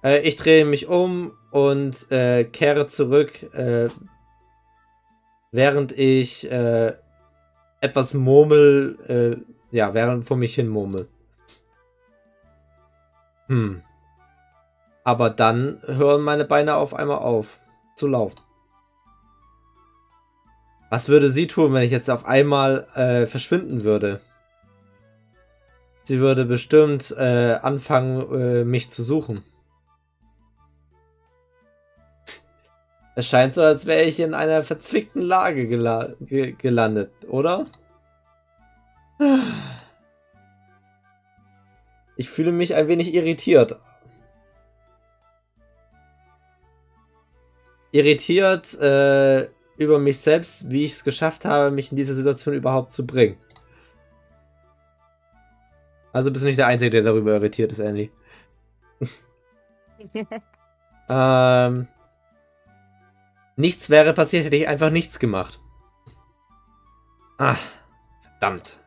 Ich drehe mich um und kehre zurück, während ich etwas murmel, während vor mich hin murmel. Aber dann hören meine Beine auf einmal auf zu laufen. Was würde sie tun, wenn ich jetzt auf einmal verschwinden würde? Sie würde bestimmt anfangen, mich zu suchen. Es scheint so, als wäre ich in einer verzwickten Lage gelandet, oder? Ich fühle mich ein wenig irritiert. Über mich selbst, wie ich es geschafft habe, mich in diese Situation überhaupt zu bringen. Also bist du nicht der Einzige, der darüber irritiert ist, Andy. Nichts wäre passiert, hätte ich einfach nichts gemacht. Ach, verdammt.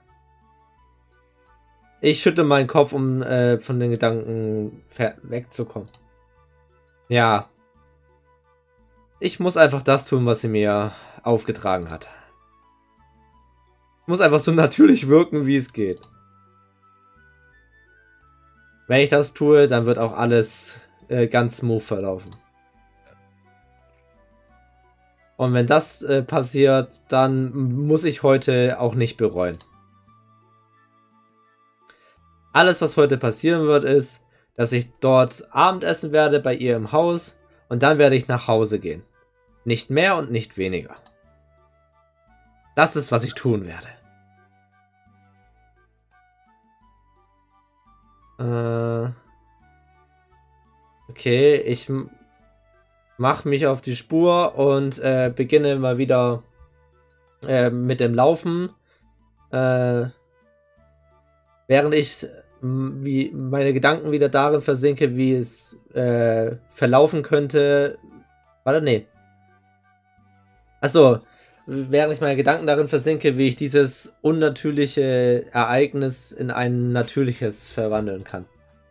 Ich schüttle meinen Kopf, um von den Gedanken wegzukommen. Ja. Ich muss einfach das tun, was sie mir aufgetragen hat. Ich muss einfach so natürlich wirken, wie es geht. Wenn ich das tue, dann wird auch alles ganz smooth verlaufen. Und wenn das passiert, dann muss ich heute auch nicht bereuen. Alles, was heute passieren wird, ist, dass ich dort Abendessen werde bei ihr im Haus und dann werde ich nach Hause gehen. Nicht mehr und nicht weniger. Das ist, was ich tun werde. Okay, ich mache mich auf die Spur und beginne mal wieder mit dem Laufen. Während ich wie meine Gedanken wieder darin versinke, wie es verlaufen könnte. Warte, nee. Achso, während ich meine Gedanken darin versinke, wie ich dieses unnatürliche Ereignis in ein natürliches verwandeln kann.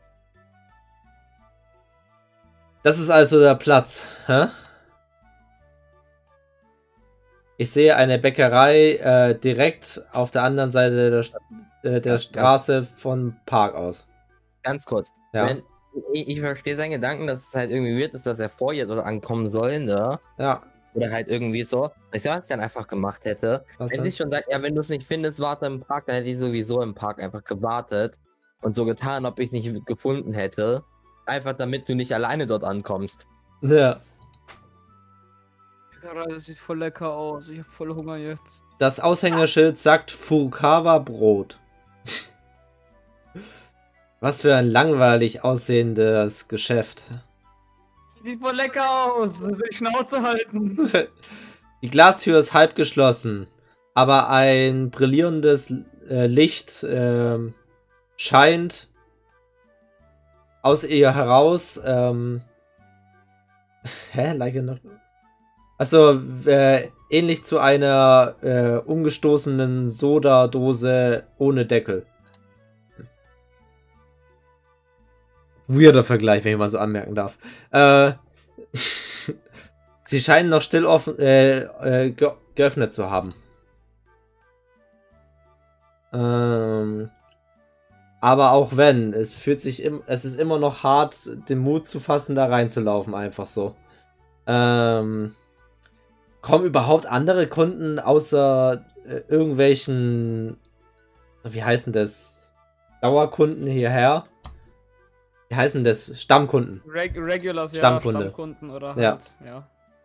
Das ist also der Platz. Hä? Ich sehe eine Bäckerei direkt auf der anderen Seite der Straße vom Park aus. Ganz kurz. Ja. Ich verstehe seinen Gedanken, dass es halt irgendwie wird, dass er vor ihr dort ankommen soll, ne? Ja. Oder halt irgendwie so. Weißt du, was ich dann einfach gemacht hätte? Was wenn sie schon sagt, ja, wenn du es nicht findest, warte im Park, dann hätte ich sowieso im Park einfach gewartet und so getan, ob ich es nicht gefunden hätte. Einfach damit du nicht alleine dort ankommst. Ja. Das sieht voll lecker aus. Ich hab voll Hunger jetzt. Das Aushängeschild sagt Furukawa Brot. Was für ein langweilig aussehendes Geschäft. Sieht voll lecker aus. Die Schnauze halten. Die Glastür ist halb geschlossen, aber ein brillierendes Licht scheint aus ihr heraus. Also ähnlich zu einer umgestoßenen Sodadose ohne Deckel. Weirder Vergleich, wenn ich mal so anmerken darf. Sie scheinen noch still offen, geöffnet zu haben. Aber auch wenn, es ist immer noch hart, den Mut zu fassen, da reinzulaufen, einfach so. Kommen überhaupt andere Kunden außer irgendwelchen, wie heißen das, Dauerkunden hierher? Wie heißen das? Stammkunden. Regulars, Stammkunde. Ja, Stammkunden oder halt, Ja.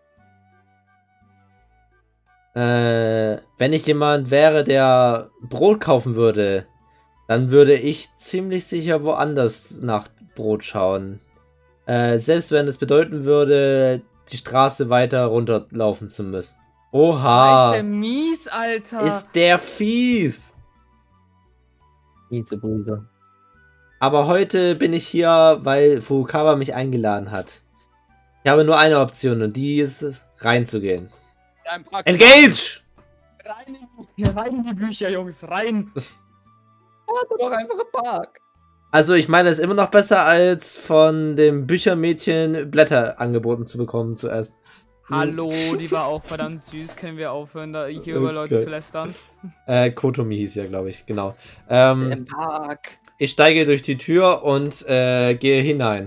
ja. Wenn ich jemand wäre, der Brot kaufen würde, dann würde ich ziemlich sicher woanders nach Brot schauen. Selbst wenn es bedeuten würde, die Straße weiter runterlaufen zu müssen. Oha! Ist der mies, Alter! Ist der fies! Mieze Böse. Aber heute bin ich hier, weil Furukawa mich eingeladen hat. Ich habe nur eine Option und die ist es, reinzugehen. Ja, Engage! Rein in die Bücher, Jungs, rein! Warte doch einfach im Park. Also ich meine, es ist immer noch besser, als von dem Büchermädchen Blätter angeboten zu bekommen zuerst. Hallo, die war auch verdammt süß. Können wir aufhören, da hier über Leute Okay. zu lästern? Kotomi hieß ja, glaube ich, genau. Im Park. Ich steige durch die Tür und gehe hinein.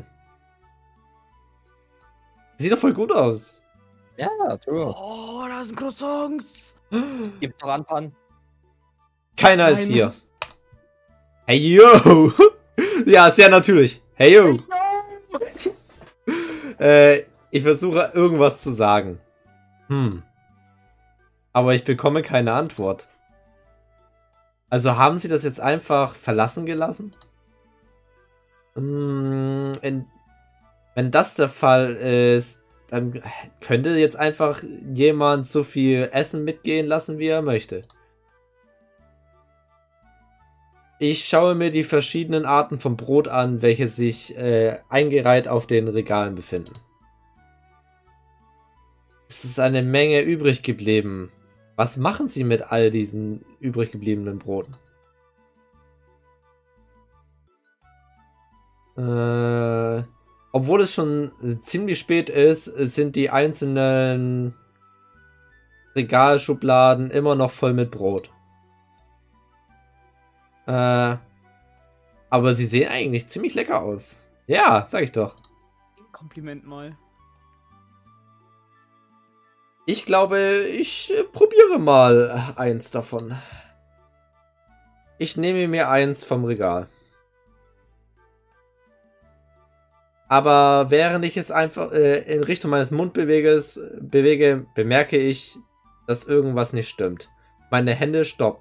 Sieht doch voll gut aus. Ja, true. Oh, da sind Croissants. Gib doch an, Pan. Keiner ist Nein. hier. Hey, yo! Ja, sehr natürlich. Hey, yo! Ich versuche irgendwas zu sagen. Aber ich bekomme keine Antwort. Also haben sie das jetzt einfach verlassen gelassen? Wenn das der Fall ist, dann könnte jetzt einfach jemand so viel Essen mitgehen lassen, wie er möchte. Ich schaue mir die verschiedenen Arten von Brot an, welche sich eingereiht auf den Regalen befinden. Es ist eine Menge übrig geblieben. Was machen Sie mit all diesen übrig gebliebenen Broten? Obwohl es schon ziemlich spät ist, sind die einzelnen Regalschubladen immer noch voll mit Brot. Aber sie sehen eigentlich ziemlich lecker aus. Ja, sag ich doch. Kompliment mal. Ich glaube, ich probiere mal eins davon. Ich nehme mir eins vom Regal. Aber während ich es einfach in Richtung meines Mundbeweges bewege, bemerke ich, dass irgendwas nicht stimmt. Meine Hände stoppen.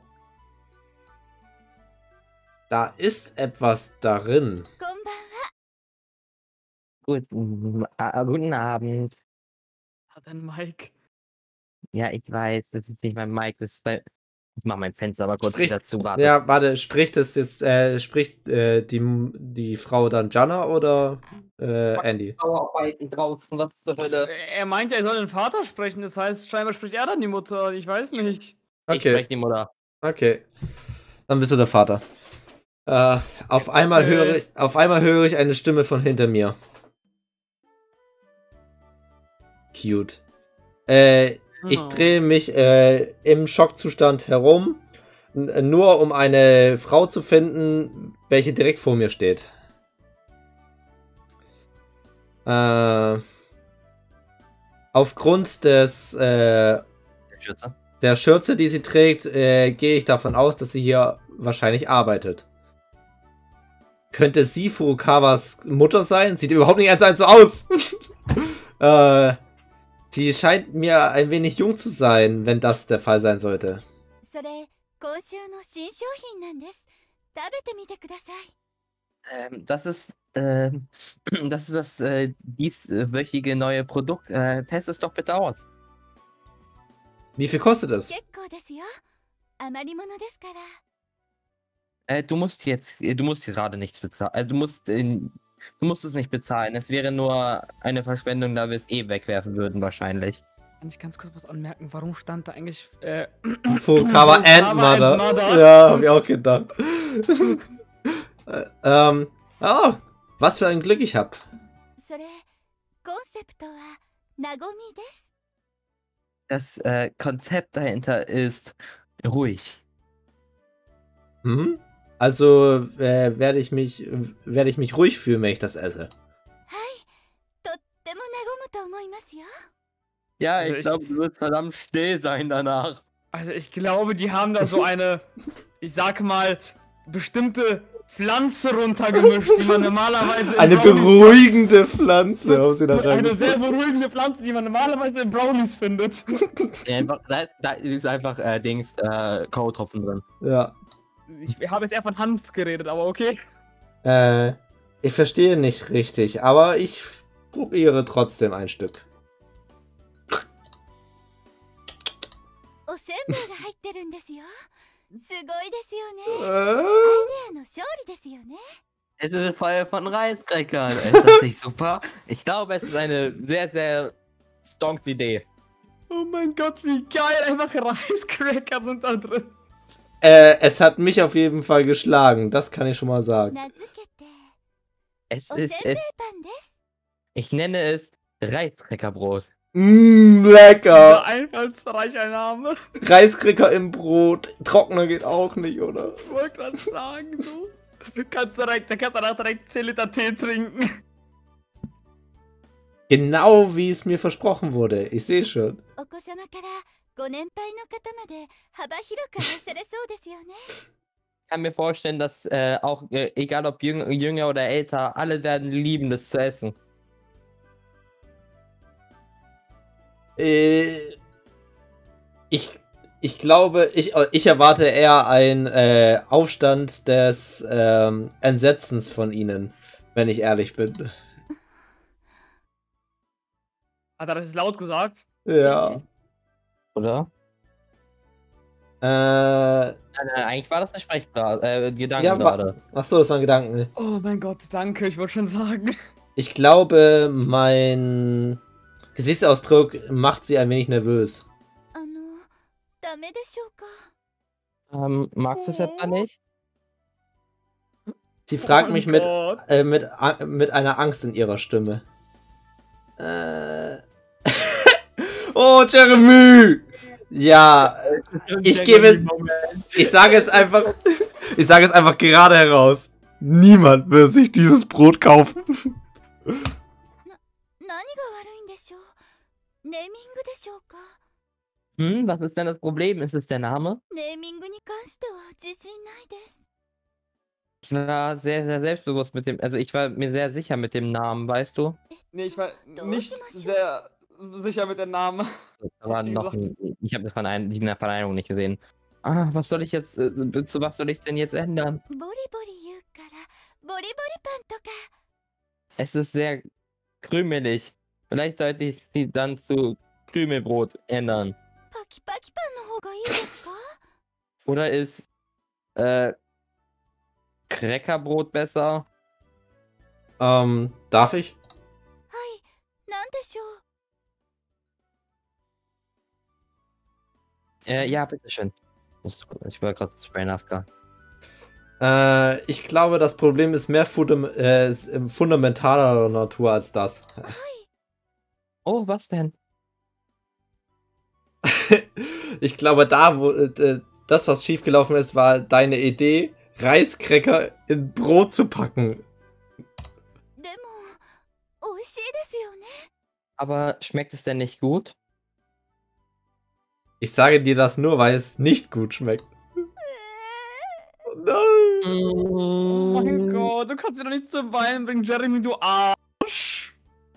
Da ist etwas darin. Guten Abend. Ah, dann Mike. Ja, ich weiß, das ist nicht mein Mic, das ist bei... Ich mach mein Fenster aber kurz Sprich- wieder zu, warte. Ja, warte, spricht die Frau dann Jana oder Andy? Bauarbeiten draußen, was zur Hölle? Er meint ja, er soll den Vater sprechen. Das heißt, scheinbar spricht er dann die Mutter. Ich weiß nicht. Ich Okay, spreche die Mutter. okay. Dann bist du der Vater. Auf einmal höre ich eine Stimme von hinter mir. Cute. Ich drehe mich im Schockzustand herum, nur um eine Frau zu finden, welche direkt vor mir steht. Aufgrund Schütze. der Schürze, die sie trägt, gehe ich davon aus, dass sie hier wahrscheinlich arbeitet. Könnte sie Furukawas Mutter sein? Sieht überhaupt nicht 1:1 so aus. Sie scheint mir ein wenig jung zu sein, wenn das der Fall sein sollte. Das ist das dieswöchige neue Produkt. Test es doch bitte aus. Wie viel kostet es? Du musst gerade nichts bezahlen. Du musst es nicht bezahlen. Es wäre nur eine Verschwendung, da wir es eh wegwerfen würden wahrscheinlich. Kann ich ganz kurz was anmerken? Warum stand da eigentlich Furukawa and Mother. Mother. Ja, hab ich auch gedacht. Oh, was für ein Glück ich hab. Das Konzept dahinter ist ruhig. Hm? Also werde ich mich ruhig fühlen, wenn ich das esse. Ja, Also ich ich- glaube, du wirst verdammt still sein danach. Also ich glaube, die haben da so eine, ich sag mal, bestimmte Pflanze runtergemischt, die man normalerweise in Eine Brownies beruhigende Pflanze haben sie da findet. Eine rein. sehr beruhigende Pflanze, die man normalerweise in Brownies findet. Da ist einfach K.O.-Tropfen drin. Ja. Ich habe jetzt eher von Hanf geredet, aber okay. Ich verstehe nicht richtig, aber ich probiere trotzdem ein Stück. Es ist ein Feuer von Reiskräckern. Ist das nicht super? Ich glaube, es ist eine sehr, sehr stonks Idee. Oh mein Gott, wie geil. Einfach Reiscracker sind da drin. Es hat mich auf jeden Fall geschlagen, das kann ich schon mal sagen. Es おせん ist べい es. パンです。 Ich nenne es Reiskräckerbrot. Dieser Lecker. einfallsreicher Name. Reiskräcker im Brot. Trockener geht auch nicht, oder? Ich wollte gerade sagen, so. Da kannst du danach direkt 10 Liter Tee trinken. Genau wie es mir versprochen wurde. Ich sehe schon. お子様からご年配の方まで幅広く愛されそうですよね。 Ich kann mir vorstellen, dass auch, egal ob jünger oder älter, alle werden lieben, das zu essen. Ich glaube, ich erwarte eher einen Aufstand des Entsetzens von ihnen, wenn ich ehrlich bin. Hat er das jetzt laut gesagt? Ja. Oder? Äh, Nein, eigentlich war das eine Gedanken Ja, gerade. achso, das waren Gedanken. Oh mein Gott, danke, ich wollte schon sagen. Ich glaube, mein Gesichtsausdruck macht sie ein wenig nervös. ダメでしょうか。 Magst du es etwa nicht? Sie fragt Oh mich mein mit Gott. mit einer Angst in ihrer Stimme. Oh, Jeremy! Ja, ich gebe es. Ich sage es einfach. Ich sage es einfach gerade heraus. Niemand will sich dieses Brot kaufen. 何が悪いんでしょう。ネーミングでしょうか。 Was ist denn das Problem? Ist es der Name? ネーミングに関しては自信ないです。 Ich war sehr, sehr selbstbewusst mit dem, also ich war mir sehr sicher mit dem Namen, weißt du? Nee, ich war nicht sehr sicher mit dem Namen. Da war sie noch gesagt. ich habe die Verneinung nicht gesehen. Ah, was soll ich jetzt, zu was soll ich denn jetzt ändern? ボリボリ言うからボリボリパンとか。 Es ist sehr krümelig. Vielleicht sollte ich sie dann zu Krümelbrot ändern. パキパキパンの方がいいですか。 Oder ist Crackerbrot besser? Darf ich? はい、なんでしょう。 Ja, bitteschön. Ich war gerade zu Brain AFK. Ich glaube, das Problem ist mehr fundamentaler Natur als das. Oh, was denn? Ich glaube, das, was schiefgelaufen ist, war deine Idee, Reiskräcker in Brot zu packen. でも美味しいですよね。 Aber schmeckt es denn nicht gut? Ich sage dir das nur, weil es nicht gut schmeckt. Oh nein. Oh mein Gott, du kannst sie doch nicht zum Weinen bringen, Jeremy, du Arsch.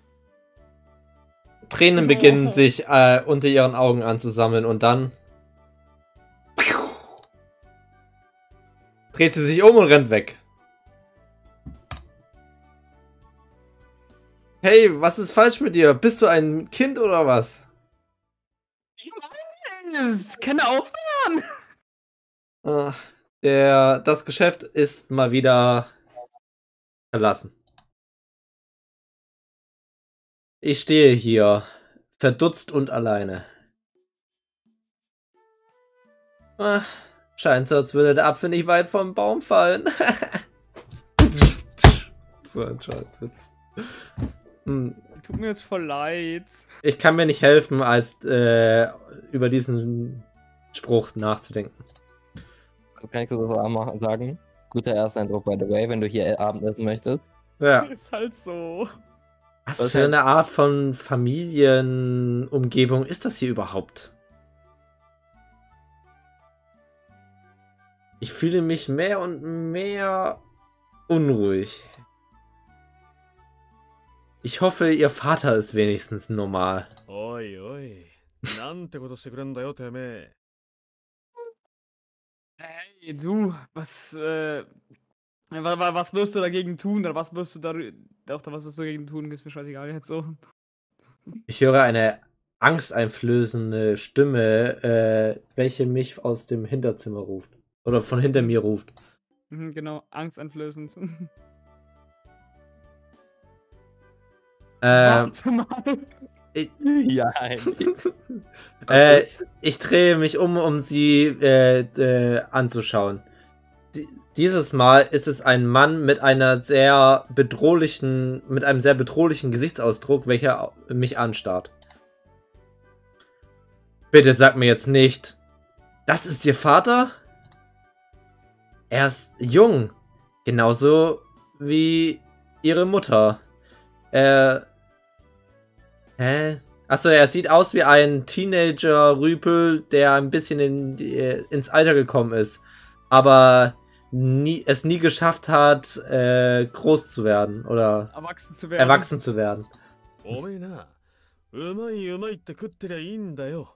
Tränen beginnen sich unter ihren Augen anzusammeln und dann dreht sie sich um und rennt weg. Hey, was ist falsch mit dir? Bist du ein Kind oder was? Das kann aufhören. Das Geschäft ist mal wieder verlassen. Ich stehe hier, verdutzt und alleine. Scheint so, als würde der Apfel nicht weit vom Baum fallen. So ein Scheißwitz. Tut mir jetzt voll leid. Ich kann mir nicht helfen, als über diesen Spruch nachzudenken. Kann ich das auch sagen? Guter Ersteindruck, by the way, wenn du hier Abendessen möchtest. Ja. Ist halt so. Was für eine Art von Familienumgebung ist das hier überhaupt? Ich fühle mich mehr und mehr unruhig. Ich hoffe, ihr Vater ist wenigstens normal. Oi, oi. なんてことしてくれんだよ、てめえ。 Hey, du, was wirst du dagegen tun? Oder was wirst du was wirst du dagegen tun? Ist mir scheißegal jetzt so. Ich höre eine angsteinflößende Stimme, welche mich aus dem Hinterzimmer ruft. Oder von hinter mir ruft. Genau, angsteinflößend. Warte mal. Ja, ich drehe mich um sie anzuschauen. dieses Mal ist es ein Mann mit einem sehr bedrohlichen Gesichtsausdruck, welcher mich anstarrt. Bitte sag mir jetzt nicht, das ist Ihr Vater? Er ist jung, genauso wie Ihre Mutter. Achso, er sieht aus wie ein Teenager-Rüpel, der ein bisschen ins Alter gekommen ist, aber es nie geschafft hat, groß zu werden oder erwachsen zu werden. おめえな、うまいうまいって食ってりゃいいんだよ。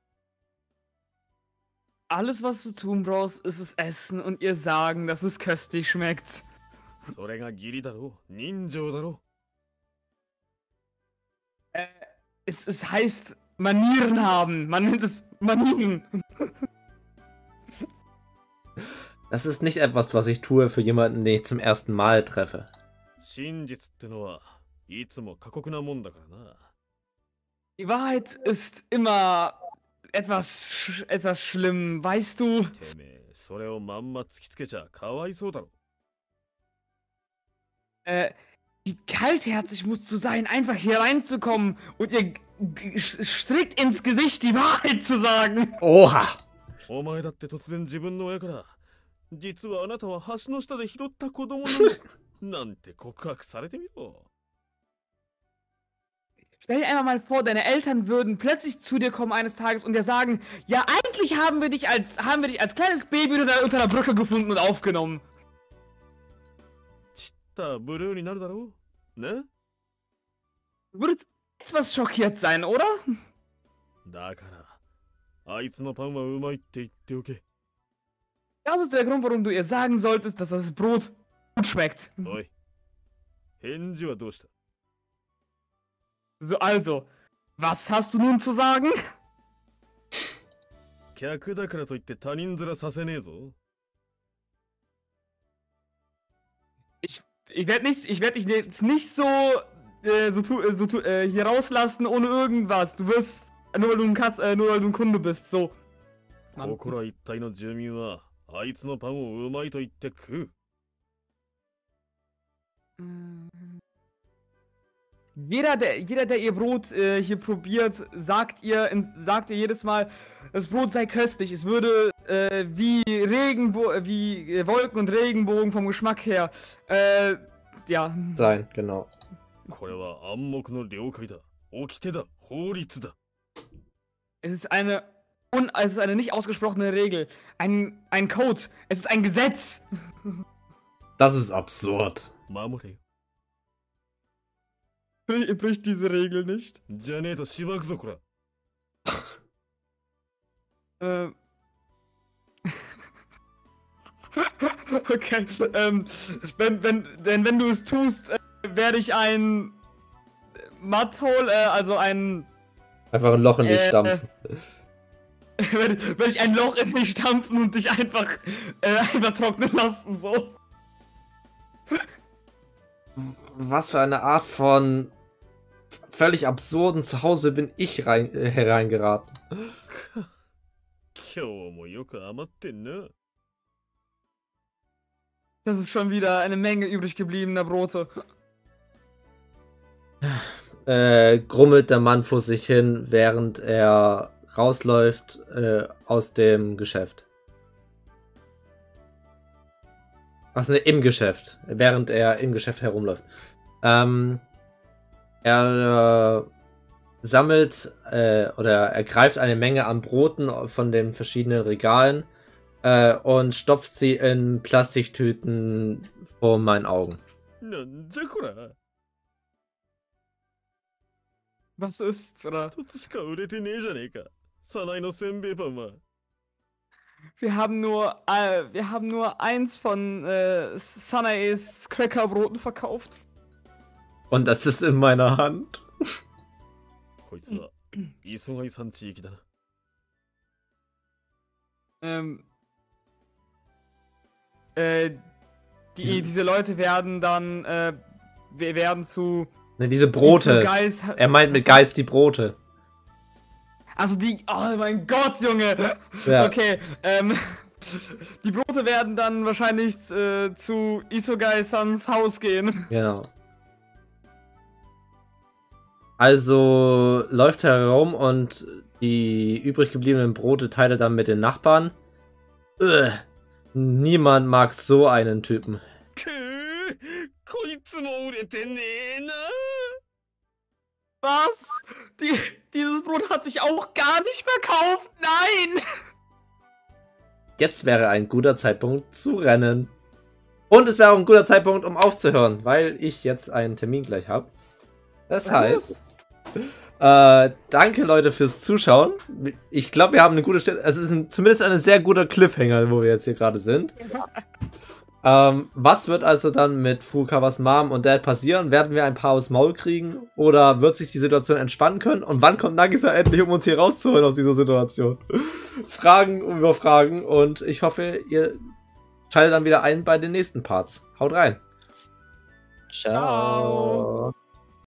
Alles, was du tun brauchst, ist es essen und ihr sagen, dass es köstlich schmeckt. それが義理だろ、人情だろ。 Es heißt Manieren haben. Man nennt es Manieren. Das ist nicht etwas, was ich tue für jemanden, den ich zum ersten Mal treffe. 真実ってのはいつも過酷なもんだからな。 Die Wahrheit ist immer etwas schlimm, weißt du? てめえ、それをまんま突きつけちゃかわいそうだろ。 Wie kaltherzig musst du sein, einfach hier reinzukommen und ihr strikt ins Gesicht die Wahrheit zu sagen. Oha! お前だって突然自分の親から、実はあなたは橋の下で拾った子供なのなんて告白されてみろ。 Stell dir einfach mal vor, deine Eltern würden plötzlich zu dir kommen eines Tages und dir sagen, ja, eigentlich haben wir dich als kleines Baby unter der Brücke gefunden und aufgenommen. ちったブルーになるだろうね。 Du würdest etwas schockiert sein, oder? だからあいつのパンはうまいって言っておけ。 Das ist der Grund, warum du ihr sagen solltest, dass das Brot gut schmeckt. おい、返事はどうした？ So, also, was hast du nun zu sagen? 客だからといって他人面させねえぞ。 Ich werde dich jetzt nicht so hier rauslassen ohne irgendwas. Du wirst nur weil du ein Kunde bist. So. ここら一帯の住民はあいつのパンをうまいと言って食う。 Jeder, der ihr Brot hier probiert, sagt ihr jedes Mal, das Brot sei köstlich. Es würde wie Wolken und Regenbogen vom Geschmack her, ja. Sein, genau. これは暗黙の了解だ。掟だ。法律だ。 Es ist eine nicht ausgesprochene Regel. Ein Code. Es ist ein Gesetz. Das ist absurd. 守れよ。 Ihr bricht diese Regel nicht. じゃねえとしばくぞこら。 Okay, wenn du es tust, werde ich ein Mudhole, also ein... Einfach ein Loch in dich stampfen. Werde ich ein Loch in dich stampfen und dich einfach trocknen lassen, so. Was für eine Art von völlig absurden Zuhause bin ich hereingeraten. 今日もよく余ってんな。 Das ist schon wieder eine Menge übrig gebliebener Brote. Grummelt der Mann vor sich hin, während er rausläuft aus dem Geschäft. Achso, ne, im Geschäft. Während er im Geschäft herumläuft. Er sammelt oder ergreift eine Menge an Broten von den verschiedenen Regalen und stopft sie in Plastiktüten vor meinen Augen. なんじゃこら。 Was ist, oder? 一つしか売れてねえじゃねえか。サナイのせんべいパンは。 Wir haben nur eins von Sanaes Crackerbroten verkauft. Und das ist in meiner Hand. こいつは磯貝さん地域だな。 Diese Leute werden dann, wir werden zu... Ne, diese Brote. Geist, Er meint mit Geist die Brote. Also die, oh mein Gott, Junge. Ja. Okay, Die Brote werden dann wahrscheinlich zu Isogai-sans Haus gehen. Genau. Also läuft er herum und die übrig gebliebenen Brote teilt er dann mit den Nachbarn. Niemand mag so einen Typen. こいつも売れてねえな。 Was? Dieses Brot hat sich auch gar nicht verkauft. Nein! Jetzt wäre ein guter Zeitpunkt zu rennen. Und es wäre auch ein guter Zeitpunkt, um aufzuhören, weil ich jetzt einen Termin gleich habe. Das heißt, danke Leute fürs Zuschauen. Ich glaube, wir haben eine gute Stelle. Es ist zumindest ein sehr guter Cliffhanger, wo wir jetzt hier gerade sind. Was wird also dann mit Furukawas Mom und Dad passieren? Werden wir ein paar aufs Maul kriegen? Oder wird sich die Situation entspannen können? Und wann kommt Nagisa endlich, um uns hier rauszuholen aus dieser Situation? Fragen über Fragen. Und ich hoffe, ihr schaltet dann wieder ein bei den nächsten Parts. Haut rein! Ciao.